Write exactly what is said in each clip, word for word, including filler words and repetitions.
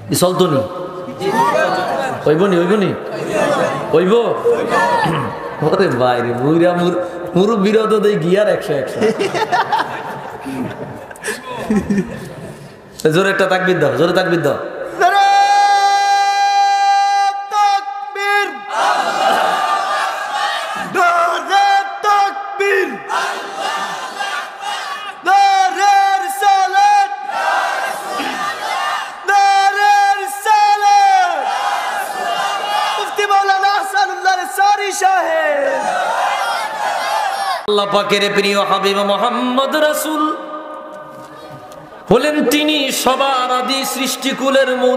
চলতনি হইবনি হইবনি হইব ওরে বাইরে বুড়া মুরব্বীরা তো দেই গিয়ার একশো একশো জোরে একটা তাকবীর দাও জোরে তাকবীর দাও আল্লাহ পাকের প্রিয় হাবিব মুহাম্মদ রাসূল হলেন তিনি সবার আদি সৃষ্টিকুলের মূল।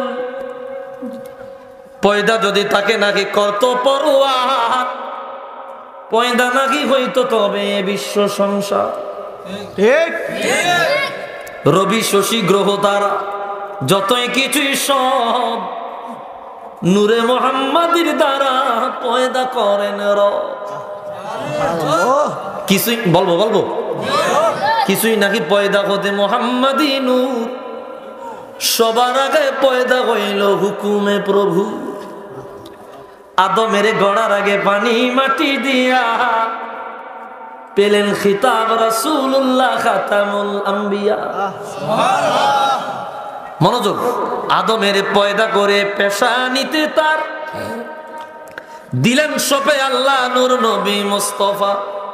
পয়দা যদি তাকে নাকি করত পরোয়ার, পয়দা নাকি হইতো তবে বিশ্ব সংসার। ঠিক রবি শশী গ্রহ তারা যতই কিছুই সব নূরে মুহাম্মাদির দ্বারা পয়দা করেন রব। কিছুই বলবো বলবো কিছুই নাকি পয়দা হতে মুহাম্মাদি নূর, সবার আগে পয়দা হইল হুকুমে প্রভু। আদমের গড়ার আগে পানি মাটি দিয়া পেলেন খিতাব রাসূলুল্লাহ খাতামুল আম্বিয়া। মনোযোগ, আদমের পয়দা করে পেশানিতে তার দিলেন সপে আল্লাহ নূর নবী মুস্তাফা।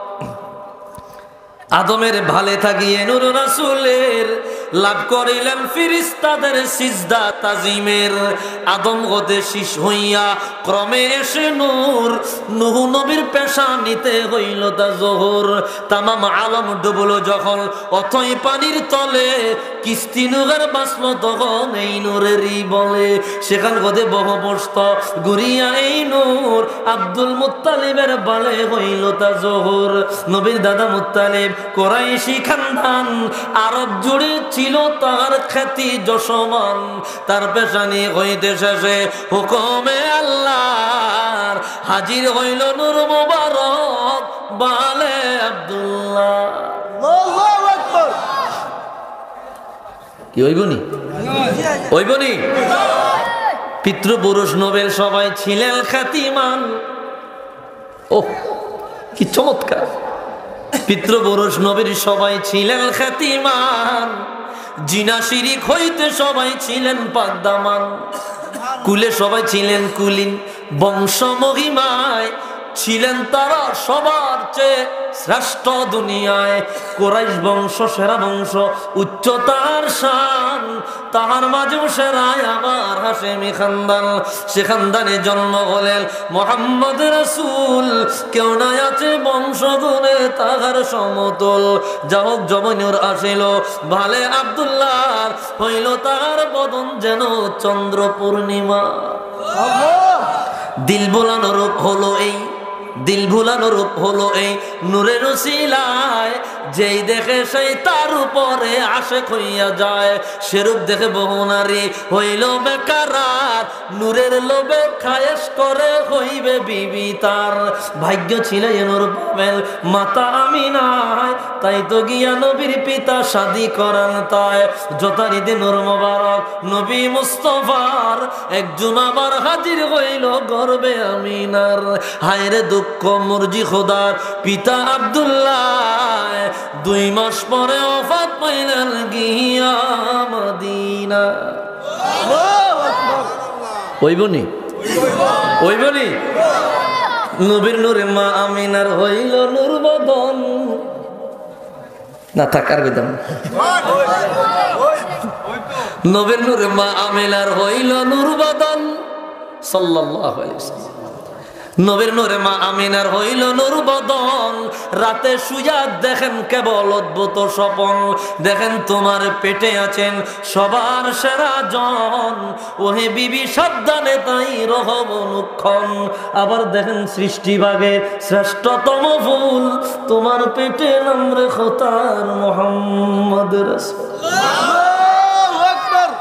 আদমের ভালে থাকিয়ে নূর রাসূলের লাভ করিলেন ফেরেশতাদের সিজদা তাজিমের। আদম হতে শিশ হইয়া ক্রমে এসে নূর, নূহ নবীর পেশানিতে হইল তা জোহর। তামাম আলম ডুবলো যখন অথই পানির তলে, কিস্তি নূরের বাঁচল তখন এই নূরেরই বলে। সেখান হতে বহবস্ত গুরিয়া এই নূর, আব্দুল মুত্তালিবের বালে হইল তা জোহর। নবীর দাদা মুত্তালিব কুরাইশি খানদান, আরব জুড়ে ছিল তার খ্যাতি যশমান। তার পেশানি হইতে শেষে হুকুমে আল্লাহর হাজির হইল নূর মুবারক বালে আব্দুল্লাহ। আল্লাহু আকবার। কি হইবনি হইবনি পিতৃপুরুষ নবের সবাই ছিলেন খ্যাতিমান। ও কি চমৎকার! পিতৃপুরুষ নবীর সবাই ছিলেন খ্যাতিমান, জিনা শিরিক হইতে সবাই ছিলেন পাকদামান। কুলে সবাই ছিলেন কুলীন, বংশ মহিমায় ছিলেন তারা সবার চেয়ে শ্রেষ্ঠ দুনিয়ায়। কুরাইশ বংশ সেরা বংশ, উচ্চতার শান, তাহার মাঝেও সেরায় আমার হাশেমি খানদান। সে খানদানে জন্ম হলেন মুহাম্মদ রাসূল, কেউ নাই আছে বংশ গুণে তাহার সমতল। যাহোক জবনুর আসিল ভালে আব্দুল্লাহ, হইল তাহার বদন যেন চন্দ্র পূর্ণিমা। দিল বোলানো রূপ হলো এই, দিল ভুলানো রূপ হলো এই নূরের উসিলায়। যেই দেখে সেই তার উপরে আশিক হইয়া যায়, সেরূপ দেখে বহু নারী হইল বেকারার। নূরের লোভে খায়েশ করে হইবে বিবি তার। ভাগ্য ছিল এ নূর পাবেন মাতা আমিনায়, তাই তো গিয়া নবীর পিতা শাদি করান তাই। যথারীতি নূর মোবারক নবী মুস্তাফার, একজন আবার হাজির হইল গর্বে আমিনার। হায়রে দুঃখ মুরজি খোদার পিতা আব্দুল্লাহ, দুই মাস পরে ওফাত পাইলেন গিয়া মদিনা। হইবনি হইবনি নবীর নূরে মা আমিনার হইল নূর বদন। না থাকার বিধান, নবীর নূরে মা আমিনার হইল নূর বদন সাল্লাল্লাহু আলাইহি ওয়াসাল্লাম। নবীর নূরে মা আমিনার হইল নূর বদন। রাতে শুয়া দেখেন কেবল অদ্ভুত স্বপন, দেখেন তোমার পেটে আছেন সবার সেরা জন। ওহে বিবি সাবধানে তাই রহব অনুক্ষণ। আবার দেখেন সৃষ্টি ভাগের শ্রেষ্ঠতম ফুল, তোমার পেটে নাম রেখো তার মুহাম্মদ রাসূল। আল্লাহু আকবার।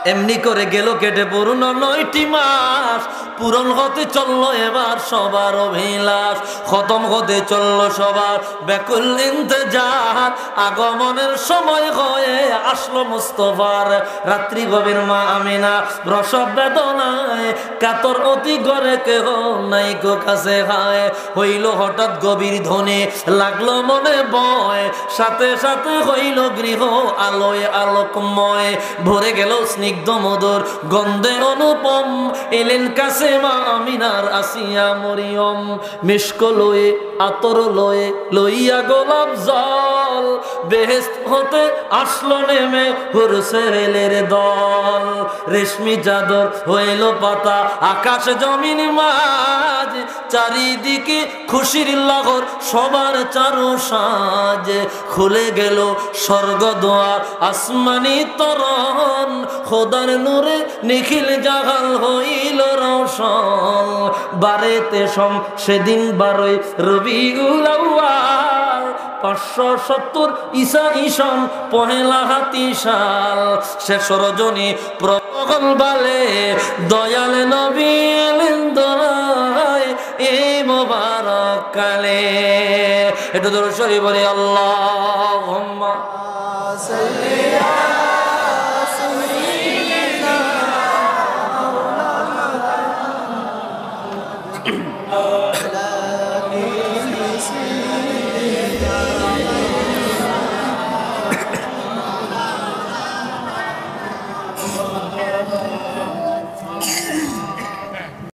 এমনি করে গেল কেটে পূর্ণ নয়টি মাস, পূরণ হতে চললো এবার সবার অভিলাষ, খতম হতে চললো সবার ব্যাকুল ইন্তজার। আগমনের সময় হয়ে আসলো মুস্তফার, রাত্রি গভীর মা আমিনা প্রসব বেদনায়, কাতর অতি করে কেহ নাই গো কাছে হায়। হইল হঠাৎ গভীর ধ্বনি, লাগলো মনে ভয়, সাথে সাথে হইল গৃহ আলোয় আলোকময়। ভরে গেল স্নিগ্ধ মধুর গন্ধে অনুপম, এলেন কাছে মা আমিনার আসিয়া মরিয়ম। মিষ্ক লয়ে আতর লয়ে লইয়া গোলাপ জল, বেহেশত হতে আসলো নেমে হুরসেলের দল। রেশমি চাদর হইল পাতা আকাশ জমিন মাঝ, চারিদিকে খুশির লাগর সবার চারু সাজ। খুলে গেল স্বর্গ দ্বার আসমানি তরণ, খোদার নূরে নিখিল জাহাল হইল রওশন। বারেতে সম সেদিন বারোই রবিউল আউয়াল, পাঁচশো সত্তর ঈসা ঈশন পহেলা হাতি সাল। শেষ রজনী প্রগল বালে দয়াল নবী এলেন দোলায় এই মোবারক কালে। এটা দরুদ শরীফ বলি আল্লাহুম্মা সাল্লি আলা সাইয়্যিদিনা